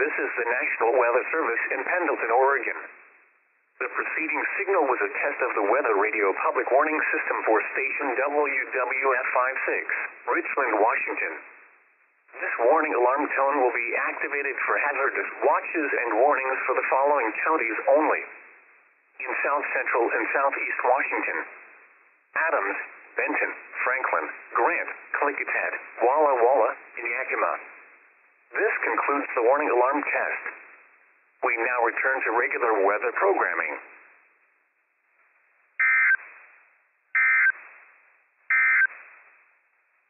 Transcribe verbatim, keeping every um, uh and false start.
This is the National Weather Service in Pendleton, Oregon. The preceding signal was a test of the weather radio public warning system for station W W F fifty-six, Richland, Washington. This warning alarm tone will be activated for hazardous watches and warnings for the following counties only. In South Central and Southeast Washington: Adams, Benton, Franklin, Grant, Klickitat, Walla, Walla, and Yakima. This concludes the warning alarm test. We now return to regular weather programming.